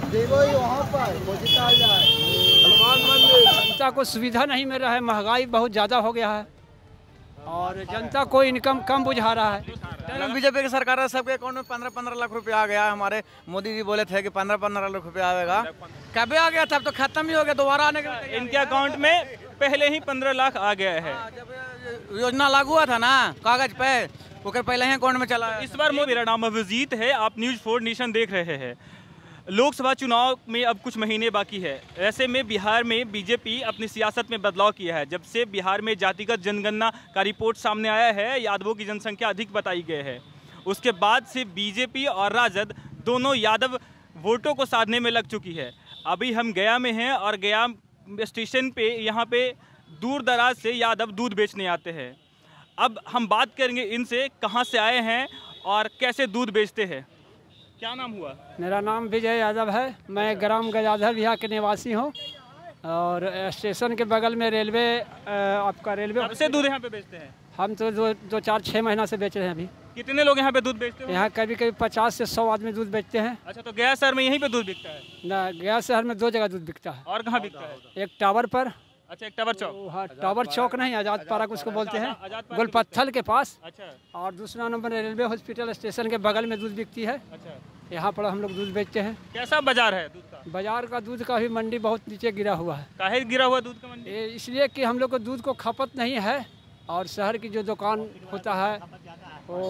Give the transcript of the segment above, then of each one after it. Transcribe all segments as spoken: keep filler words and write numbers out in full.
देखो ही वहाँ पर हनुमान मंदिर। जनता को सुविधा नहीं मिल रहा है, महंगाई बहुत ज़्यादा हो गया है और जनता को इनकम कम बुझा रहा है। बीजेपी की सरकार है, सबके अकाउंट में पंद्रह पंद्रह लाख रुपया आ गया। हमारे मोदी जी बोले थे कि पंद्रह पंद्रह लाख रुपया आएगा, कभी आ गया था, अब तो खत्म ही हो गया, दोबारा आने के। इनके अकाउंट में पहले ही पंद्रह लाख आ गया है। जब योजना लागू हुआ था ना कागज पे, वो पहले ही अकाउंट में चला। इस बार मेरा नाम अभिजीत है, आप न्यूज़ फोर नेशन देख रहे हैं। लोकसभा चुनाव में अब कुछ महीने बाकी है। ऐसे में बिहार में बीजेपी अपनी सियासत में बदलाव किया है। जब से बिहार में जातिगत जनगणना का रिपोर्ट सामने आया है, यादवों की जनसंख्या अधिक बताई गई है, उसके बाद से बीजेपी और राजद दोनों यादव वोटों को साधने में लग चुकी है। अभी हम गया में हैं और गया स्टेशन पे यहाँ पे दूर दराज से यादव दूध बेचने आते हैं। अब हम बात करेंगे इनसे, कहाँ से आए हैं और कैसे दूध बेचते हैं। क्या नाम हुआ? मेरा नाम विजय यादव है, मैं ग्राम गजाधर विहार के निवासी हूँ और स्टेशन के बगल में रेलवे, आपका रेलवे। कब से दूध यहाँ पे बेचते हैं? हम तो दो दो चार छः महीना से बेच रहे हैं। अभी कितने लोग यहाँ पे दूध बेचते हैं? यहाँ कभी कभी पचास से सौ आदमी दूध बेचते हैं। अच्छा, तो गया शहर में यहीं पे दूध बिकता है? ना, गया शहर में दो जगह दूध बिकता है। और कहाँ बिकता है? एक टावर पर। अच्छा, एक टावर चौक। हाँ, टावर चौक नहीं, आजाद पार्क उसको बोलते हैं, गुलपत्थल के पास। अच्छा। और दूसरा नंबर रेलवे हॉस्पिटल स्टेशन के बगल में दूध बिकती है। अच्छा, यहाँ पर हम लोग दूध बेचते हैं। कैसा बाजार है दूध का? बाजार का दूध का भी मंडी बहुत नीचे गिरा हुआ है। काहे गिरा हुआ दूध का मंडी? ये इसलिए कि हम लोग को दूध को खपत नहीं है और शहर की जो दुकान होता है वो।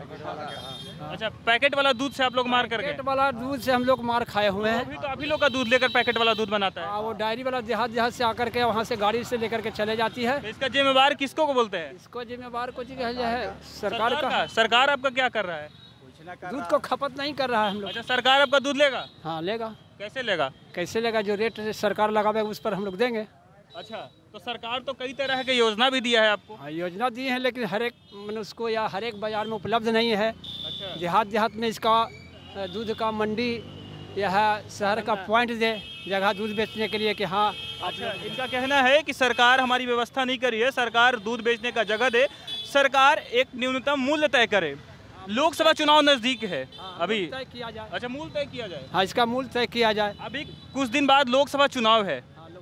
अच्छा, पैकेट वाला दूध से आप लोग मार कर गए? पैकेट वाला दूध से हम लोग मार खाए हुए हैं। अभी तो आप ही लोग का दूध लेकर पैकेट वाला दूध बनाता है। हाँ, वो डायरी वाला देहात देहात से आकर के वहाँ से गाड़ी से लेकर के चले जाती है। तो इसका जिम्मेवार किसको को बोलते हैं? इसको जिम्मेवार को जी है सरकार का। सरकार आपका क्या कर रहा है? दूध को खपत नहीं कर रहा है हम लोग। अच्छा, सरकार आपका दूध लेगा? हाँ, लेगा। कैसे लेगा? कैसे लेगा? जो रेट सरकार लगावे उस पर हम लोग देंगे। अच्छा, तो सरकार तो कई तरह की योजना भी दिया है आपको? हाँ, योजना दी है, लेकिन हर एक मनुष्य या हर एक बाजार में उपलब्ध नहीं है। अच्छा। देहात देहात में इसका दूध का मंडी यह शहर का पॉइंट दे जगह दूध बेचने के लिए कि हाँ। अच्छा, इनका कहना है कि सरकार हमारी व्यवस्था नहीं करी है, सरकार दूध बेचने का जगह दे, सरकार एक न्यूनतम मूल्य तय करे। लोकसभा चुनाव नजदीक है अभी, तय किया जाए। अच्छा, मूल्य तय किया जाए। हाँ, इसका मूल्य तय किया जाए। अभी कुछ दिन बाद लोकसभा चुनाव है,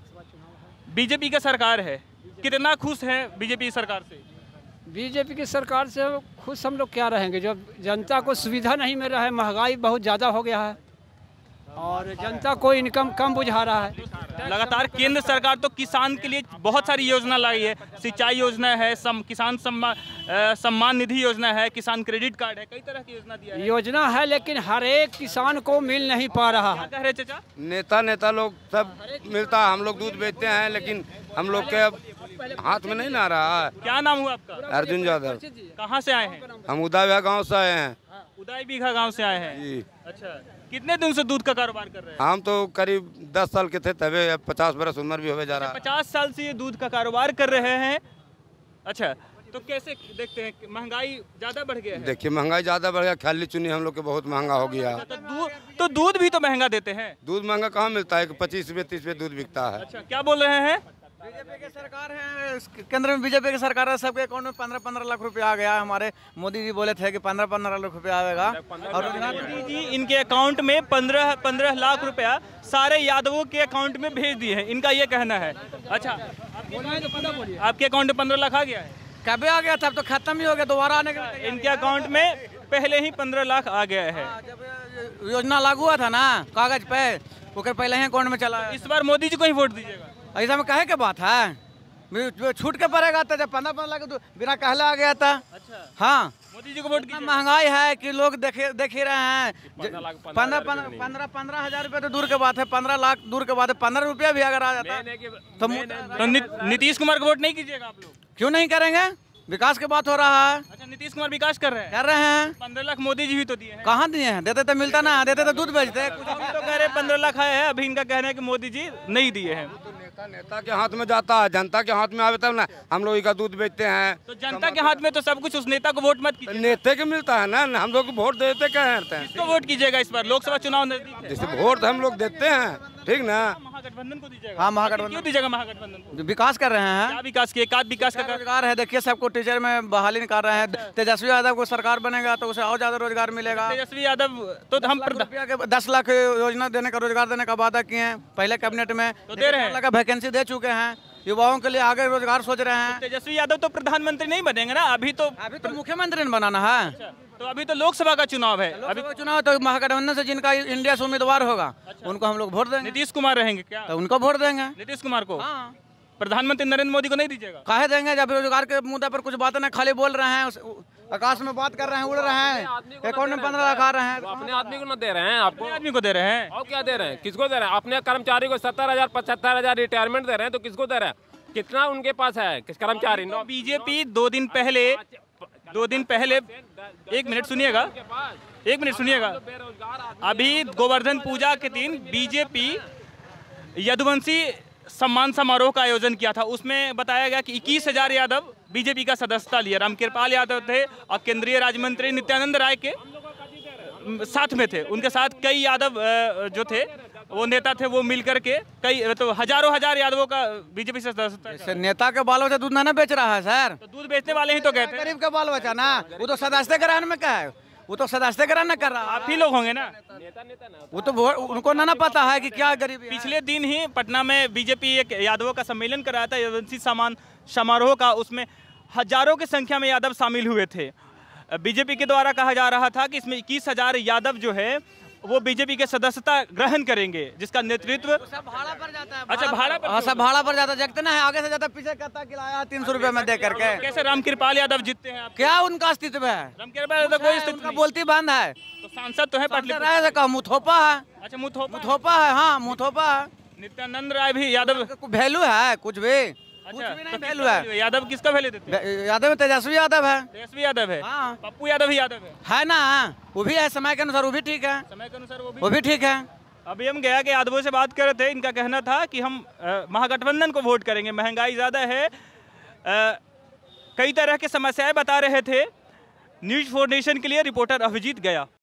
बीजेपी का सरकार है, कितना खुश है बीजेपी सरकार से? बीजेपी की सरकार से खुश हम लोग क्या रहेंगे जब जनता को सुविधा नहीं मिल रहा है, महंगाई बहुत ज़्यादा हो गया है और जनता को इनकम कम बुझा रहा है। लगातार केंद्र सरकार तो किसान के लिए बहुत सारी योजना लाई है, सिंचाई योजना है, सम, किसान सम्मान सम्मान निधि योजना है, किसान क्रेडिट कार्ड है, कई तरह की योजना दिया है। योजना है लेकिन हर एक किसान को मिल नहीं पा रहा है। क्या कह रहे चाचा? नेता नेता लोग सब मिलता है, हम लोग दूध बेचते हैं लेकिन हम लोग के अब हाथ में नहीं ना रहा है। क्या नाम हुआ आपका? अर्जुन यादव। कहाँ से आए हैं? हम उदय गाँव से आए हैं। उदय बीघा गाँव से आए हैं जी। अच्छा, कितने दिन से दूध का कारोबार कर रहे हैं? हम तो करीब दस साल के थे, तभी अब पचास बरस उम्र भी हो जा रहा है। पचास साल से ये दूध का कारोबार कर रहे हैं। अच्छा, तो कैसे देखते हैं, महंगाई ज्यादा बढ़ गया है? देखिए, महंगाई ज्यादा बढ़ गया, खाली चुनी हम लोग के बहुत महंगा हो गया। तो दूध तो दूध भी तो महंगा देते हैं। दूध महंगा कहाँ मिलता है? पच्चीस रुपये तीस रुपये दूध बिकता है। अच्छा, क्या बोल रहे हैं? बीजेपी की सरकार है, केंद्र में बीजेपी की सरकार है, सबके अकाउंट में पंद्रह पंद्रह लाख रुपया आ गया। हमारे मोदी जी बोले थे कि पंद्रह पंद्रह लाख रुपया आएगा, और मोदी जी इनके अकाउंट में पंद्रह पंद्रह लाख रुपया सारे यादवों के अकाउंट में भेज दिए हैं, इनका ये कहना है। अच्छा, आपके अकाउंट में पंद्रह लाख आ गया है? कभी आ गया था, अब तो खत्म ही हो गया, दोबारा आने के। इनके अकाउंट में पहले ही पंद्रह लाख आ गया है। जब योजना लागू हुआ था ना कागज पे, वो पहले ही अकाउंट में चला। इस बार मोदी जी को ही वोट दीजिएगा? ऐसा में कहे के बात है, छूट के पड़ेगा था जब पंद्रह पंद्रह लाख बिना कहले आ गया था। अच्छा, हाँ, मोदी जी को वोट कीजिए। महंगाई है कि लोग देखे देख ही रहे हैं। पंद्रह पंद्रह पंद्रह हजार रुपये तो दूर के बात है, पंद्रह लाख दूर के बात है, पंद्रह रुपया भी अगर आ जाता तो, तो नि, नीतीश कुमार को वोट नहीं कीजिएगा आप लोग? क्यों नहीं करेंगे? विकास की बात हो रहा है। अच्छा, नीतीश कुमार विकास कर रहे हैं? कर रहे हैं। पंद्रह लाख मोदी जी भी तो दिए हैं। कहाँ दिए हैं? देते तो मिलता ना, देते तो दूध बेचते। कुछ अभी तो कह रहे पंद्रह लाख आए हैं, अभी इनका कहना है कि मोदी जी नहीं दिए हैं। तो नेता नेता के हाथ में जाता है, जनता के हाथ में आवे तब ना हम लोग का दूध बेचते हैं। तो जनता के हाथ में तो सब कुछ, उस नेता को वोट मत कीजिए। नेता के मिलता है ना, हम लोग को वोट देते क्या हैं? किसको वोट कीजिएगा इस बार? लोकसभा चुनाव नजदीक है। जैसे वोट हम लोग देते हैं, ठीक ना। महागठबंधन को दीजिएगा? हाँ, महागठबंधन। क्यों दीजिएगा महागठबंधन को? विकास कर रहे हैं। क्या विकास किए? का विकास का रोजगार है, देखिए सबको टीचर में बहाली निकाल रहे हैं। तेजस्वी यादव को सरकार बनेगा तो उसे और ज्यादा रोजगार मिलेगा। तेजस्वी यादव तो हम रुपया के दस लाख योजना देने का, रोजगार देने का वादा किए हैं पहले कैबिनेट में, तो दे रहे हैं। लगा वैकेंसी दे चुके हैं, युवाओं के लिए आगे रोजगार सोच रहे हैं। तेजस्वी यादव तो प्रधानमंत्री नहीं बनेंगे ना अभी तो? अभी तो मुख्यमंत्री ने बनाना है। तो अभी तो लोकसभा का चुनाव है। अभी लोकसभा चुनाव तो महागठबंधन से जिनका इंडिया से उम्मीदवार होगा उनको हम लोग वोट देंगे। नीतीश कुमार रहेंगे क्या? तो उनको वोट देंगे। नीतीश कुमार को? हाँ। प्रधानमंत्री नरेंद्र मोदी को नहीं दीजिएगा? काहे देंगे जब रोजगार के मुद्दे पर कुछ बातें नहीं, खाली बोल रहे हैं, उस- आकाश में बात कर रहे हैं, उड़ रहे हैं, अकाउंट में पंद्रह लाख आ रहे हैं। अपने आदमी को ना दे रहे हैं आपको? अपने आदमी को दे रहे हैं। और क्या दे रहे हैं? किसको दे रहे हैं? अपने कर्मचारी को सत्तर हजार पचहत्तर हजार रिटायरमेंट दे रहे हैं, तो किसको दे रहे हैं? कितना उनके पास है किस कर्मचारी? तो बीजेपी दो दिन पहले दो दिन पहले एक मिनट सुनिएगा एक मिनट सुनिएगा अभी गोवर्धन पूजा के दिन बीजेपी यदुवंशी सम्मान समारोह का आयोजन किया था। उसमें बताया गया कि इक्कीस हजार यादव बीजेपी का सदस्यता लिया। रामकृपाल यादव थे और केंद्रीय राज्य मंत्री नित्यानंद राय के साथ में थे। उनके साथ कई यादव अ, जो थे वो नेता थे, वो मिलकर के कई तो हजारों हजार यादवों का बीजेपी से सदस्यता। इससे नेता के बाल बच्चा दूध ना बेच रहा है सर। तो दूध बेचने वाले ही तो कहते हैं। गरीब का बाल बच्चा ना, वो तो सदस्यता कराने में क्या है, वो तो सदस्यता कराना कर रहा है। आप ही लोग होंगे ना? वो तो वो- उनको ना ना पता है कि क्या गरीबी है। पिछले दिन ही पटना में बीजेपी एक यादवों का सम्मेलन कराया था, यदुवंशी सम्मान समारोह का। उसमें हजारों की संख्या में यादव शामिल हुए थे। बीजेपी के द्वारा कहा जा रहा था कि इसमें इक्कीस हजार यादव जो है वो बीजेपी के सदस्यता ग्रहण करेंगे, जिसका नेतृत्व सब भाड़ा पर जाता है। अच्छा भाड़ा पर हाँ, सब भाड़ा पर जाता है, देखते ना है, आगे से जाता, पीछे कहता किलाया तीन सौ रुपए में दे करके। कैसे रामकृपाल यादव जीतते हैं? आप क्या उनका अस्तित्व है? रामकृपाल यादव कोई स्थिति उनका नहीं। बोलती बंद है। तो सांसद तो है पाटलिपुत्र। राय से कहा मुथोपा है, अच्छा मुथोपा मुथोपा है, हाँ मुथोपा है। नित्यानंद राय भी यादव। कुछ वैल्यू है? कुछ भी कुछ अच्छा भी तो नहीं किसका वैल्यू है। value है? यादव किसका वैल्यू देते हैं? यादव में तेजस्वी यादव है। तेजस्वी यादव है। हाँ। पप्पू यादव ही यादव है। है ना, वो भी है समय के अनुसार, वो भी ठीक है, समय के अनुसार वो भी। वो भी ठीक है। अभी हम गया के यादवों से बात कर रहे थे। इनका कहना था कि हम अ, महागठबंधन को वोट करेंगे, महंगाई ज़्यादा है, अ, कई तरह की समस्याएं बता रहे थे। न्यूज़ फोर नेशन के लिए रिपोर्टर अभिजीत गया।